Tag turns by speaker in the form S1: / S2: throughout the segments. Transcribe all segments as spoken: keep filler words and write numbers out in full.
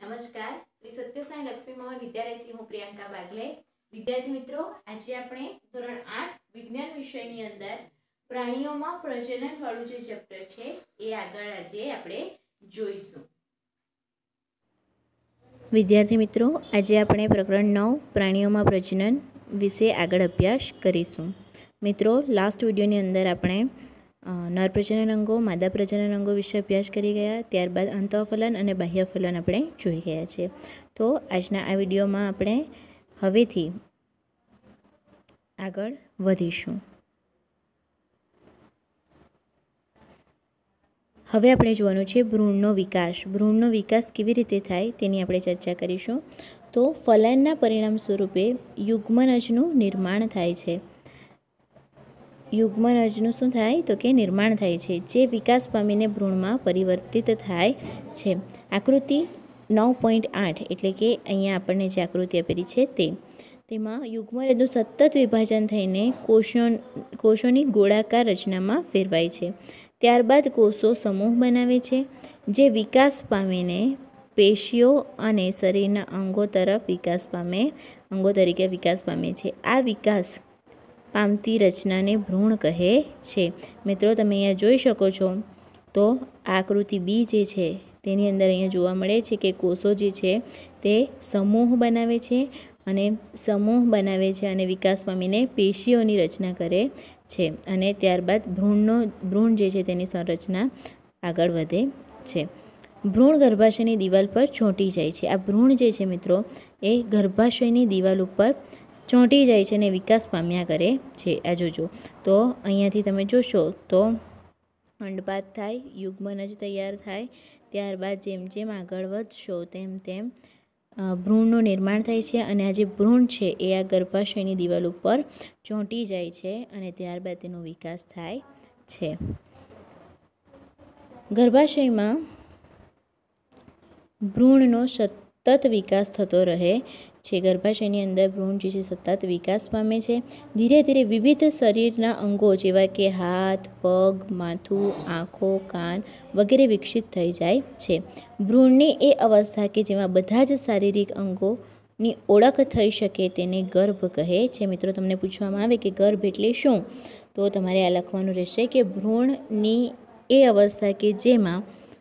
S1: નમસ્કાર, શ્રી સત્યસાઈ લક્ષ્મી મોહન વિદ્યાલયથી હું પ્રિયંકા બાગલે। વિદ્યાર્થી મિત્રો, આજે આપણે ધોરણ આઠ વિજ્ઞાન વિષયની અંદર પ્રાણીઓમાં પ્રજનન વાળું જે ચેપ્ટર છે એ આગળ આજે આપણે જોઈશું। વિદ્યાર્થી મિત્રો, આજે આપણે પ્રકરણ નવ પ્રાણીઓમાં પ્રજનન વિશે આગળ અભ્યાસ કરીશું। મિત્રો, લાસ્ટ વિડીયોની અંદર આપણે નર પ્રજનન અંગો, માદા પ્રજનન અંગો વિશે અભ્યાસ કરી ગયા। ત્યારબાદ અંતઃફલન અને બાહ્યફલન આપણે જોઈ ગયા છે। તો આજના આ વિડીયોમાં આપણે હવેથી આગળ વધીશું। હવે આપણે જોવાનું છે ભ્રૂણનો વિકાસ। ભ્રૂણનો વિકાસ કેવી રીતે થાય તેની આપણે ચર્ચા કરીશું। તો ફલનના પરિણામ સ્વરૂપે યુગ્મનજનું નિર્માણ થાય છે। યુગ્મનજનું શું થાય તો કે નિર્માણ થાય છે, જે વિકાસ પામીને ભ્રૂણમાં પરિવર્તિત થાય છે। આકૃતિ નવ પોઈન્ટ આઠ એટલે કે અહીંયા આપણને જે આકૃતિ આપેલી છે તે તેમાં યુગ્મનજનું સતત વિભાજન થઈને કોષો કોષોની ગોળાકાર રચનામાં ફેરવાય છે। ત્યારબાદ કોષો સમૂહ બનાવે છે, જે વિકાસ પામીને પેશીઓ અને શરીરના અંગો તરફ વિકાસ પામે અંગો તરીકે વિકાસ પામે છે। આ વિકાસ પામતી રચનાને ભ્રૂણ કહે છે। મિત્રો, તમે અહીંયા જોઈ શકો છો તો આકૃતિ બી જે છે તેની અંદર અહીંયા જોવા મળે છે કે કોષો જે છે તે સમૂહ બનાવે છે અને સમૂહ બનાવે છે અને વિકાસ પામીને પેશીઓની રચના કરે છે અને ત્યારબાદ ભ્રૂણનો ભ્રૂણ જે છે તેની સંરચના આગળ વધે છે। ભ્રૂણ ગર્ભાશયની દિવાલ પર ચોંટી જાય છે। આ ભ્રૂણ જે છે મિત્રો એ ગર્ભાશયની દિવાલ ઉપર ચોંટી જાય છે અને વિકાસ પામ્યા કરે છે। આ જોજો તો અહીંયાથી તમે જોશો તો અંડપાદ થાય, યુગ્મનજ તૈયાર થાય, ત્યારબાદ જેમ જેમ આગળ વધશો તેમ તેમ ભ્રૂણનું નિર્માણ થાય છે અને આ જે ભ્રૂણ છે એ આ ગર્ભાશયની દિવાલ ઉપર ચોંટી જાય છે અને ત્યારબાદ તેનો વિકાસ થાય છે। ગર્ભાશયમાં ભ્રૂણનો સતત વિકાસ થતો રહે છે। ગર્ભાશયની અંદર ભ્રૂણ જે છે સતત વિકાસ પામે છે। ધીરે ધીરે વિવિધ શરીરના અંગો જેવા કે હાથ, પગ, માથું, આંખો, કાન વગેરે વિકસિત થઈ જાય છે। ભ્રૂણની એ અવસ્થા કે જેમાં બધા જ શારીરિક અંગોની ઓળખ થઈ શકે તેને ગર્ભ કહે છે। મિત્રો, તમને પૂછવામાં આવે કે ગર્ભ એટલે શું, તો તમારે આ લખવાનું રહેશે કે ભ્રૂણની એ અવસ્થા કે જેમાં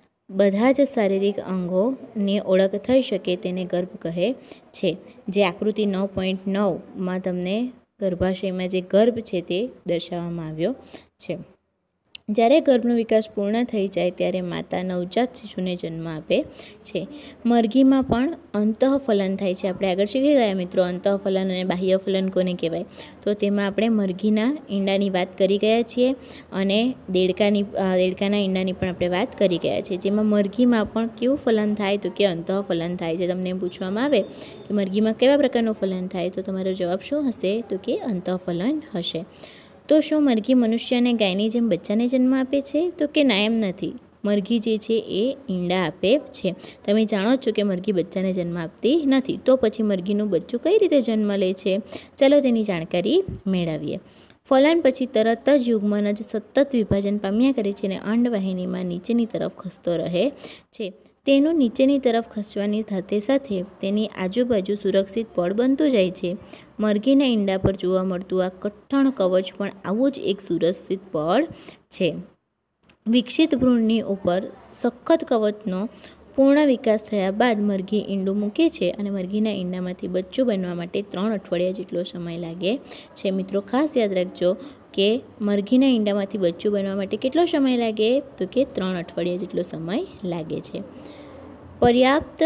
S1: બધા જ શારીરિક અંગોની ઓળખ થઈ શકે તેને ગર્ભ કહે છે। જે આકૃતિ નવ પોઈન્ટ નવમાં તમને ગર્ભાશયમાં જે ગર્ભ છે તે દર્શાવવામાં આવ્યો છે। જ્યારે ગર્ભનો વિકાસ પૂર્ણ થઈ જાય ત્યારે માતા નવજાત શિશુને જન્મ આપે છે। મરઘીમાં પણ અંતઃફલન થાય છે। આપણે આગળ શીખી ગયા મિત્રો અંતઃફલન અને બાહ્યફલન કોને કહેવાય, તો તેમાં આપણે મરઘીના ઈંડાની વાત કરી ગયા છીએ અને દેડકાની દેડકાના ઈંડાની પણ આપણે વાત કરી ગયા છીએ। જેમાં મરઘીમાં પણ કેવું ફલન થાય તો કે અંતઃફલન થાય છે। તમને એમ પૂછવામાં આવે કે મરઘીમાં કેવા પ્રકારનું ફલન થાય, તો તમારો જવાબ શું હશે તો કે અંતઃફલન હશે। તો શું મરઘી મનુષ્ય અને ગાયની જેમ બચ્ચાને જન્મ આપે છે તો કે ના, એમ નથી। મરઘી જે છે એ ઈંડા આપે છે। તમે જાણો છો કે મરઘી બચ્ચાને જન્મ આપતી નથી, તો પછી મરઘીનું બચ્ચું કઈ રીતે જન્મ લે છે, ચાલો તેની જાણકારી મેળવીએ। ફલન પછી તરત જ યુગ્મનજ સતત વિભાજન પામ્યા કરે છે અને અંડવાહિનીમાં નીચેની તરફ ખસતો રહે છે। તેનું નીચેની તરફ ખસવાની સાથે સાથે તેની આજુબાજુ સુરક્ષિત પડ બનતું જાય છે। મરઘીના ઈંડા પર જોવા મળતું આ કઠણ કવચ પણ આવું જ એક સુરક્ષિત પડ છે। વિકસિત ભ્રૂણની ઉપર સખત કવચનો પૂર્ણ વિકાસ થયા બાદ મરઘી ઈંડું મૂકે છે અને મરઘીના ઈંડામાંથી બચ્ચું બનવા માટે ત્રણ અઠવાડિયા જેટલો સમય લાગે છે। મિત્રો, ખાસ યાદ રાખજો કે મરઘીના ઈંડામાંથી બચ્ચું બનવા માટે કેટલો સમય લાગે તો કે ત્રણ અઠવાડિયા જેટલો સમય લાગે છે। પર્યાપ્ત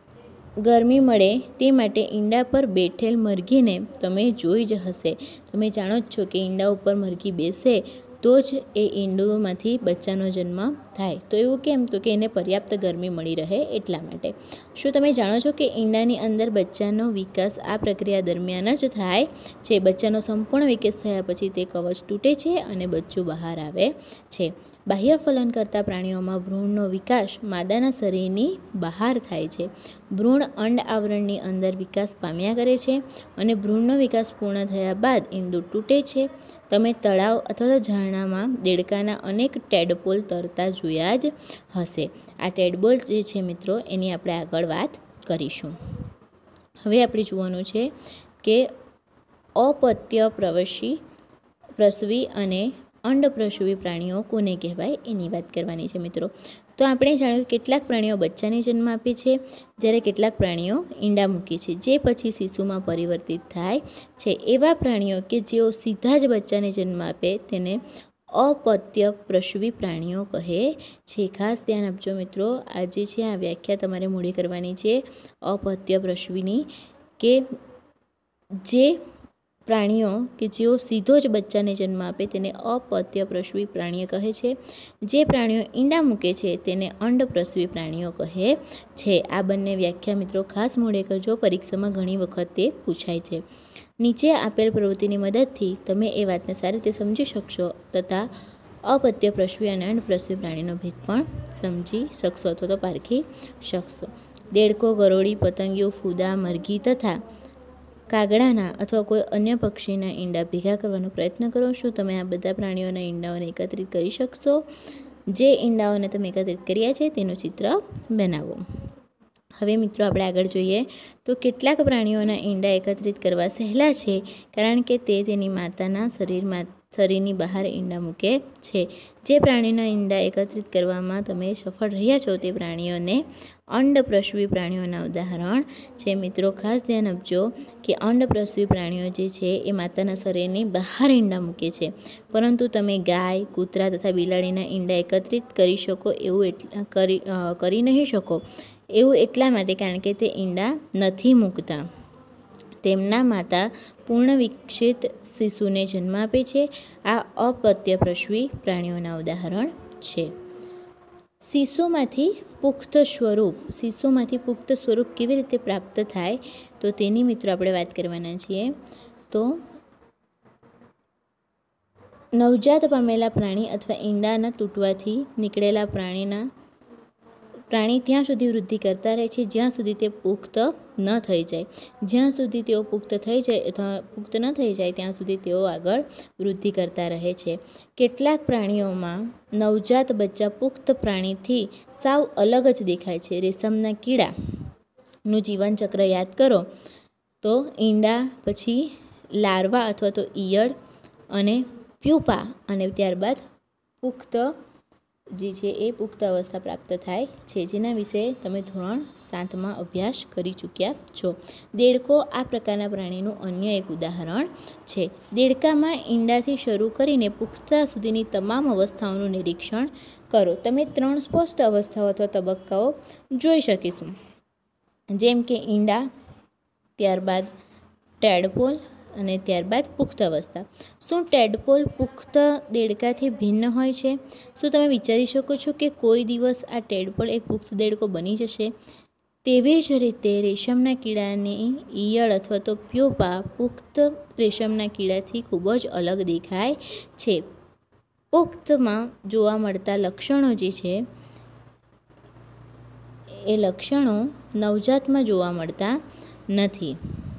S1: ગરમી મળે તે માટે ઈંડા પર બેઠેલ મરઘીને તમે જોઈ જ હશે। તમે જાણો જ છો કે ઈંડા ઉપર મરઘી બેસે તો જ એ ઈંડુમાંથી બચ્ચાનો જન્મ થાય। તો એવું કેમ તો કે એને પર્યાપ્ત ગરમી મળી રહે એટલા માટે। શું તમે જાણો છો કે ઈંડાની અંદર બચ્ચાનો વિકાસ આ પ્રક્રિયા દરમિયાન જ થાય છે। બચ્ચાનો સંપૂર્ણ વિકાસ થયા પછી તે કવચ તૂટે છે અને બચ્ચું બહાર આવે છે। બાહ્યફલન કરતા પ્રાણીઓમાં ભ્રૂણનો વિકાસ માદાના શરીરની બહાર થાય છે। ભ્રૂણ અંડ આવરણની અંદર વિકાસ પામ્યા કરે છે અને ભ્રૂણનો વિકાસ પૂર્ણ થયા બાદ ઈંડું તૂટે છે। તમે તળાવ અથવા તો ઝરણામાં દેડકાના અનેક ટેડપોલ તરતા જોયા જ હશે। આ ટેડપોલ જે છે મિત્રો એની આપણે આગળ વાત કરીશું। હવે આપણે જોવાનું છે કે અપત્ય પ્રવસી પ્રસવી અને અંડપ્રસવી પ્રાણીઓ કોને કહેવાય એની વાત કરવાની છે મિત્રો। તો આપણે જાણ્યું કેટલાક પ્રાણીઓ બચ્ચાને જન્મ આપે છે, જ્યારે કેટલાક પ્રાણીઓ ઈંડા મૂકે છે, જે પછી શિશુમાં પરિવર્તિત થાય છે। એવા પ્રાણીઓ કે જેઓ સીધા જ બચ્ચાને જન્મ આપે તેને અપત્ય પ્રસવી પ્રાણીઓ કહે છે। ખાસ ધ્યાન આપજો મિત્રો, આ જે છે આ વ્યાખ્યા તમારે મોડી કરવાની છે અપત્ય પ્રસવીની, કે જે પ્રાણીઓ કે જેઓ સીધો જ બચ્ચાને જન્મ આપે તેને અપત્ય પ્રસવી પ્રાણીઓ કહે છે। જે પ્રાણીઓ ઈંડા મૂકે છે તેને અંડપ્રસવી પ્રાણીઓ કહે છે। આ બંને વ્યાખ્યા મિત્રો ખાસ મોડે કરજો, પરીક્ષામાં ઘણી વખત તે પૂછાય છે। નીચે આપેલ પ્રવૃત્તિની મદદથી તમે એ વાતને સારી રીતે સમજી શકશો તથા અપત્ય પ્રસવી અને અંડપ્રસવી પ્રાણીનો ભેદ પણ સમજી શકશો અથવા તો પારખી શકશો। દેડકો, ગરોળી, પતંગિયું, ફૂદા, મરઘી તથા કાગડાના અથવા કોઈ અન્ય પક્ષીના ઈંડા ભેગા કરવાનો પ્રયત્ન કરો। શું તમે આ બધા પ્રાણીઓના ઈંડાઓને એકત્રિત કરી શકશો? જે ઈંડાઓને તમે એકત્રિત કર્યા છે તેનું ચિત્ર બનાવો। હવે મિત્રો આપણે આગળ જોઈએ તો કેટલાક પ્રાણીઓના ઈંડા એકત્રિત કરવા સહેલા છે, કારણ કે તે તેની માતાના શરીરમાં શરીરની બહાર ઈંડા મૂકે છે। જે પ્રાણીના ઈંડા એકત્રિત કરવામાં તમે સફળ રહ્યા છો તે પ્રાણીઓને અંડપ્રસવી પ્રાણીઓના ઉદાહરણ છે। મિત્રો ખાસ ધ્યાન આપજો કે અંડપ્રસવી પ્રાણીઓ જે છે એ માતાના શરીરની બહાર ઈંડા મૂકે છે, પરંતુ તમે ગાય, કૂતરા તથા બિલાડીના ઈંડા એકત્રિત કરી શકો એવું એટલા કરી કરી નહીં શકો એવું એટલા માટે કારણ કે તે ઈંડા નથી મૂકતા, તેમના માતા પૂર્ણ વિકસિત શિશુને જન્મ આપે છે। આ અપત્ય પ્રસવી પ્રાણીઓના ઉદાહરણ છે। શિશુમાંથી પુખ્ત સ્વરૂપ શિશુમાંથી પુખ્ત સ્વરૂપ કેવી રીતે પ્રાપ્ત થાય તો તેની મિત્રો આપણે વાત કરવાના છીએ। તો નવજાત પામેલા પ્રાણી અથવા ઈંડાના તૂટવાથી નીકળેલા પ્રાણીના પ્રાણી ત્યાં સુધી વૃદ્ધિ કરતા રહે છે જ્યાં સુધી તે પુખ્ત ન થઈ જાય। જ્યાં સુધી તેઓ પુખ્ત થઈ જાય અથવા પુખ્ત ન થઈ જાય ત્યાં સુધી તેઓ આગળ વૃદ્ધિ કરતા રહે છે। કેટલાક પ્રાણીઓમાં નવજાત બચ્ચા પુખ્ત પ્રાણીથી સાવ અલગ જ દેખાય છે। રેશમના કીડાનું જીવનચક્ર યાદ કરો તો ઈંડા, પછી લાર્વા અથવા તો ઈયળ અને પ્યુપા અને ત્યારબાદ પુખ્ત જે છે એ પુખ્ત અવસ્થા પ્રાપ્ત થાય છે, જેના વિશે તમે ધોરણ સાતમાં અભ્યાસ કરી ચૂક્યા છો। દેડકો આ પ્રકારના પ્રાણીનું અન્ય એક ઉદાહરણ છે। દેડકામાં ઈંડાથી શરૂ કરીને પુખ્તતા સુધીની તમામ અવસ્થાઓનું નિરીક્ષણ કરો। તમે ત્રણ સ્પષ્ટ અવસ્થાઓ અથવા તબક્કાઓ જોઈ શકીશું, જેમ કે ઈંડા, ત્યારબાદ ટેડપોલ અને ત્યારબાદ પુખ્ત અવસ્થા। શું ટેડપોલ પુખ્ત દેડકાથી ભિન્ન હોય છે? શું તમે વિચારી શકો છો કે કોઈ દિવસ આ ટેડપોલ એક પુખ્ત દેડકો બની જશે? તેવી જ રીતે રેશમના કીડાની ઈયળ અથવા તો પ્યુપા પુખ્ત રેશમના કીડાથી ખૂબ જ અલગ દેખાય છે। પુખ્તમાં જોવા મળતા લક્ષણો જે છે એ લક્ષણો નવજાતમાં જોવા મળતા નથી।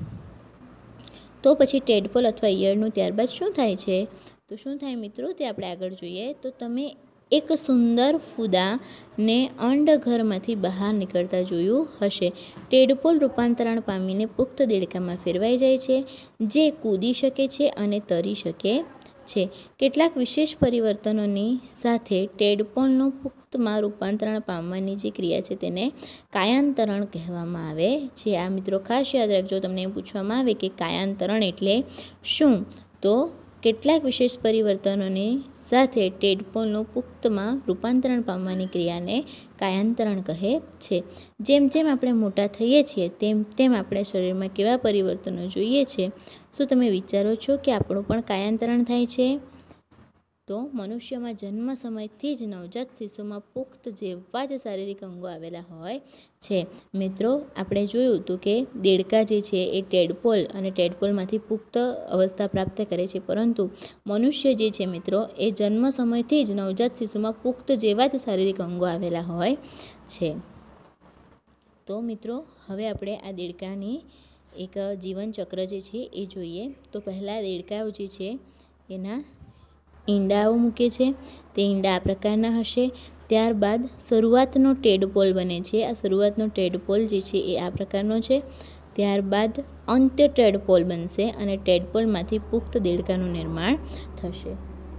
S1: તો પછી ટેડપોલ અથવા ઈયળનું ત્યારબાદ શું થાય છે? તો શું થાય મિત્રો તે આપણે આગળ જોઈએ। તો તમે એક સુંદર ફૂદાને અંડઘરમાંથી બહાર નીકળતા જોયું હશે। ટેડપોલ રૂપાંતરણ પામીને પુખ્ત દેડકામાં ફેરવાઈ જાય છે, જે કૂદી શકે છે અને તરી શકે છે। કેટલાક વિશેષ પરિવર્તનોની સાથે ટેડપોલનું પુખ્તમાં રૂપાંતરણ પામવાની જે ક્રિયા છે તેને કાયાંતરણ કહેવામાં આવે છે। આ મિત્રો ખાસ યાદ રાખજો, તમને એમ પૂછવામાં આવે કે કાયાંતરણ એટલે શું? તો કેટલાક વિશેષ પરિવર્તનોની સાથે ટેડપોલનું પુખ્તમાં રૂપાંતરણ પામવાની ક્રિયાને કાયાંતરણ કહે છે। જેમ જેમ આપણે મોટા થઈએ છીએ તેમ તેમ આપણે શરીરમાં કેવા પરિવર્તનો જોઈએ છે? શું તમે વિચારો છો કે આપણું પણ કાયાંતરણ થાય છે? તો મનુષ્યમાં જન્મ સમયથી જ નવજાત શિશુમાં પુખ્ત જેવા જ શારીરિક અંગો આવેલા હોય છે। મિત્રો આપણે જોયું હતું કે દેડકા જે છે એ ટેડપોલ અને ટેડપોલમાંથી પુખ્ત અવસ્થા પ્રાપ્ત કરે છે, પરંતુ મનુષ્ય જે છે મિત્રો એ જન્મ સમયથી જ નવજાત શિશુમાં પુખ્ત જેવા જ શારીરિક અંગો આવેલા હોય છે। તો મિત્રો હવે આપણે આ દેડકાની એક જીવનચક્ર જે છે એ જોઈએ। તો પહેલાં દેડકાઓ જે છે એના ઈંડાઓ મૂકે છે, તે ઈંડા આ પ્રકારના હશે. ત્યારબાદ શરૂઆતનો ટેડપોલ બને છે. આ શરૂઆતનો ટેડપોલ જે છે એ આ પ્રકારનો છે. ત્યારબાદ અંત્ય ટેડપોલ બનશે અને ટેડપોલમાંથી પુખ્ત દેડકાનું નિર્માણ થશે.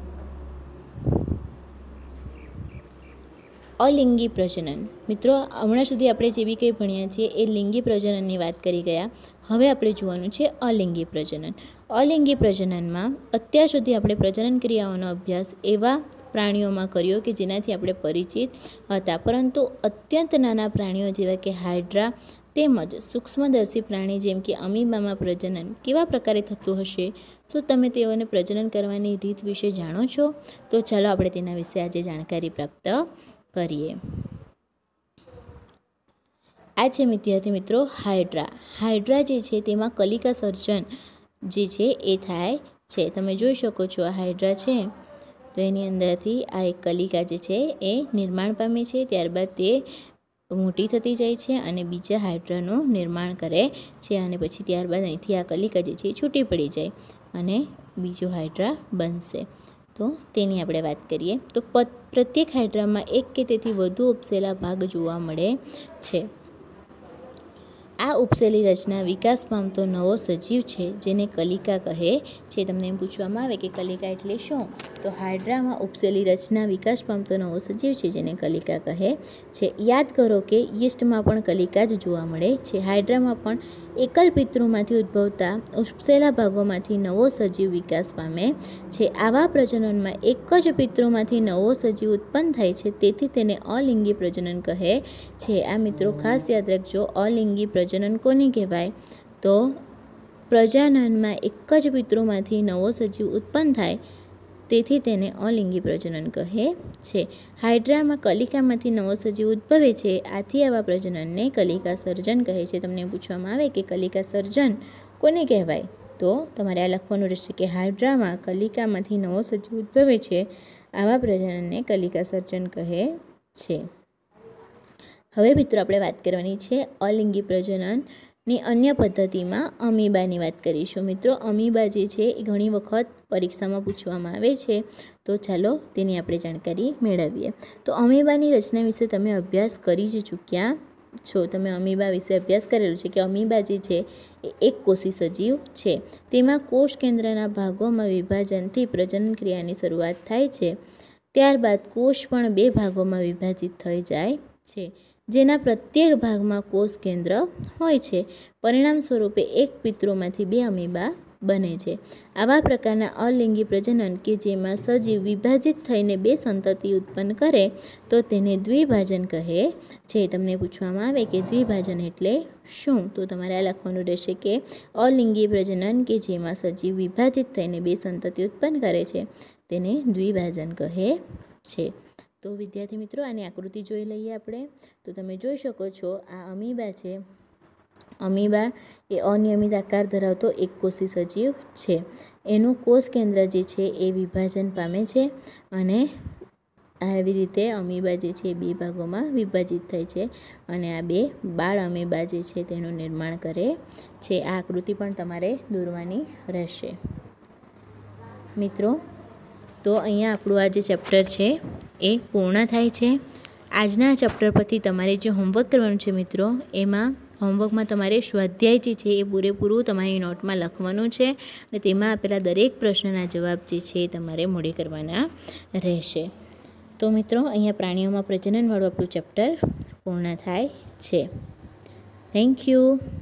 S1: અલિંગી પ્રજનન. મિત્રો, હમણાં સુધી આપણે જે બી કંઈ ભણ્યા છીએ એ લિંગી પ્રજનનની વાત કરી ગયા. હવે આપણે જોવાનું છે અલિંગી પ્રજનન. અલિંગી પ્રજનનમાં અત્યાર સુધી આપણે પ્રજનન ક્રિયાઓનો અભ્યાસ એવા પ્રાણીઓમાં કર્યો કે જેનાથી આપણે પરિચિત હતા, પરંતુ અત્યંત નાના પ્રાણીઓ જેવા કે હાઇડ્રા તેમજ સૂક્ષ્મદર્શી પ્રાણી જેમ કે અમીબામાં પ્રજનન કેવા પ્રકારે થતું હશે? શું તમે તેઓને પ્રજનન કરવાની રીત વિશે જાણો છો? તો ચાલો આપણે તેના વિશે આજે જાણકારી પ્રાપ્ત કરીએ. આ છે વિદ્યાર્થી મિત્રો હાઇડ્રા. હાઇડ્રા જે છે તેમાં કલિકા સર્જન જે છે એ થાય છે. તમે જોઈ શકો છો આ હાઇડ્રા છે તો એની અંદરથી આ એક કલિકા જે છે એ નિર્માણ પામે છે. ત્યારબાદ તે મોટી થતી જાય છે અને બીજા હાઇડ્રાનું નિર્માણ કરે છે અને પછી ત્યારબાદ અહીંથી આ કલિકા જે છે એ છૂટી પડી જાય અને બીજો હાઇડ્રા બનશે. તો તેની આપણે વાત કરીએ તો પ્રત્યેક હાઇડ્રામાં એક કે તેથી વધુ ઉપસેલા ભાગ જોવા મળે છે. આ ઉપસેલી રચના વિકાસ પામતો નવો સજીવ છે જેને કલિકા કહે છે. તમને એમ પૂછવામાં આવે કે કલિકા એટલે શું? તો હાઇડ્રામાં ઉપસેલી રચના વિકાસ પામતો નવો સજીવ છે જેને કલિકા કહે છે. યાદ કરો કે યીસ્ટમાં પણ કલિકા જ જોવા મળે છે. હાઇડ્રામાં પણ એકલ પિતૃમાંથી ઉદ્ભવતા ઉપસેલા ભાગોમાંથી નવો સજીવ વિકાસ પામે છે. આવા પ્રજનનમાં એક જ પિતૃમાંથી નવો સજીવ ઉત્પન્ન થાય છે, તેથી તેને અલિંગી પ્રજનન કહે છે. આ મિત્રો ખાસ યાદ રાખજો, અલિંગી પ્રજનન કોને કહેવાય? તો પ્રજનનમાં એક જ પિતૃમાંથી નવો સજીવ ઉત્પન્ન થાય તેથી તેને અલિંગી પ્રજનન કહે છે. હાઇડ્રામાં કલિકામાંથી નવો સજીવ ઉદ્ભવે છે, આથી આવા પ્રજનનને કલિકા સર્જન કહે છે. તમને પૂછવામાં આવે કે કલિકા સર્જન કોને કહેવાય? તો તમારે આ લખવાનું રહેશે કે હાઇડ્રામાં કલિકામાંથી નવો સજીવ ઉદ્ભવે છે, આવા પ્રજનનને કલિકા સર્જન કહે છે. હવે મિત્રો આપણે વાત કરવાની છે અલિંગી પ્રજનનની અન્ય પદ્ધતિમાં અમીબાની વાત કરીશું. મિત્રો, અમીબા જે છે એ ઘણી વખત પરીક્ષામાં પૂછવામાં આવે છે, તો ચાલો તેની આપણે જાણકારી મેળવીએ. તો અમીબાની રચના વિશે તમે અભ્યાસ કરી જ ચૂક્યા છો. તમે અમીબા વિશે અભ્યાસ કરેલો છે કે અમીબા જે છે એ એક કોષી સજીવ છે. તેમાં કોષ કેન્દ્રના ભાગોમાં વિભાજનથી પ્રજનન ક્રિયાની શરૂઆત થાય છે. ત્યારબાદ કોષ પણ બે ભાગોમાં વિભાજિત થઈ જાય છે, જેના પ્રત્યેક ભાગમાં કોષ કેન્દ્ર હોય છે. પરિણામ સ્વરૂપે એક પિતૃમાંથી બે અમીબા બને છે. આવા પ્રકારના અલિંગી પ્રજનન કે જેમાં સજીવ વિભાજિત થઈને બે સંતતિ ઉત્પન્ન કરે તો તેને દ્વિભાજન કહે છે. તમને પૂછવામાં આવે કે દ્વિભાજન એટલે શું? તો તમારે આ લખવાનું રહેશે કે અલિંગી પ્રજનન કે જેમાં સજીવ વિભાજિત થઈને બે સંતતિ ઉત્પન્ન કરે છે તેને દ્વિભાજન કહે છે. તો વિદ્યાર્થી મિત્રો, આની આકૃતિ જોઈ લઈએ આપણે. તો તમે જોઈ શકો છો આ અમીબા છે. અમીબા એ અનિયમિત આકાર ધરાવતો એક કોષી સજીવ છે. એનું કોષ કેન્દ્ર જે છે એ વિભાજન પામે છે અને આવી રીતે અમીબા જે છે એ બે ભાગોમાં વિભાજિત થાય છે અને આ બે બાળ અમીબા જે છે તેનું નિર્માણ કરે છે. આ આકૃતિ પણ તમારે દોરવાની રહેશે. મિત્રો, તો અહીંયા આપણું આ જે ચેપ્ટર છે એ પૂર્ણ થાય છે. આજના ચેપ્ટર પરથી તમારે જે હોમવર્ક કરવાનું છે મિત્રો, એમાં હોમવર્કમાં તમારે સ્વાધ્યાય જે છે એ પૂરેપૂરું તમારી નોટમાં લખવાનું છે અને તેમાં આપેલા દરેક પ્રશ્નના જવાબ જે છે એ તમારે મોઢે કરવાના રહેશે. તો મિત્રો, અહીંયા પ્રાણીઓમાં પ્રજનનવાળું આપણું ચેપ્ટર પૂર્ણ થાય છે. Thank you.